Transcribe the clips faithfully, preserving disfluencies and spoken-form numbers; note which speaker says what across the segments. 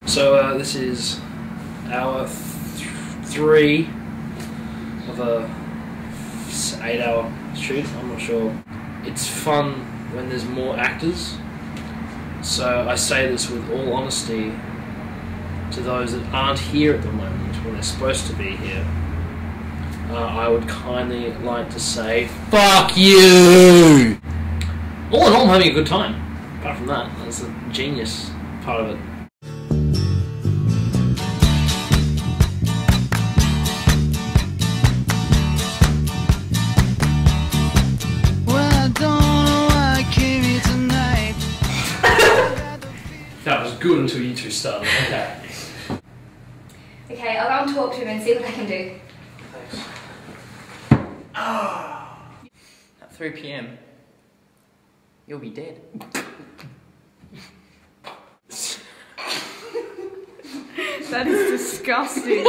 Speaker 1: So uh, this is hour th three of a eight hour shoot, I'm not sure. It's fun when there's more actors, so I say this with all honesty to those that aren't here at the moment when they're supposed to be here. Uh, I would kindly like to say, fuck you! All in all, I'm having a good time. Apart from that, that's the genius part of it. That was good until you two started. Okay.
Speaker 2: Okay, I'll go and talk to him and see what I can do.
Speaker 1: Thanks.
Speaker 3: Ah. At three P M you'll be dead.
Speaker 4: That is disgusting.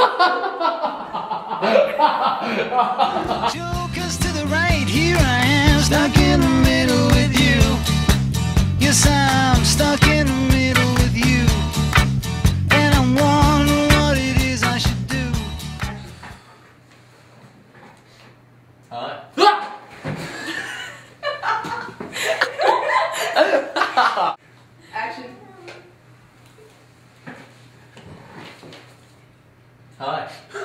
Speaker 5: Jokers to the right, here I am, stuck in the middle with you. Yes, I'm stuck in the middle with you, and I'm wondering what it is I should do.
Speaker 3: Alright.
Speaker 4: Action.
Speaker 3: Hi.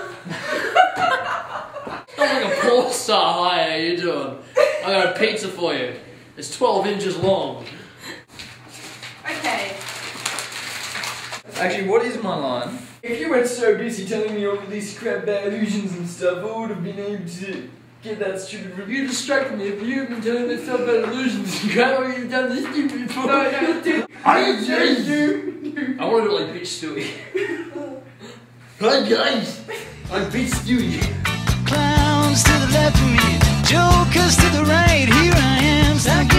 Speaker 3: I'm like a porn star. Hi, how you doing? I got a pizza for you. It's twelve inches long.
Speaker 4: Okay.
Speaker 3: Actually, what is my line?
Speaker 6: If you weren't so busy telling me all of these crap bad illusions and stuff, I would have been able to get that stupid review.
Speaker 3: You distracted me. If you had been telling me stuff about illusions, you can't even done this stupid before.
Speaker 6: No, no, dude.
Speaker 3: I hate you. I want to do it like Bitch Stewie. Hi guys, I'm Bitch Stewie.
Speaker 5: Clowns to the left of me, jokers to the right, here I am, stuck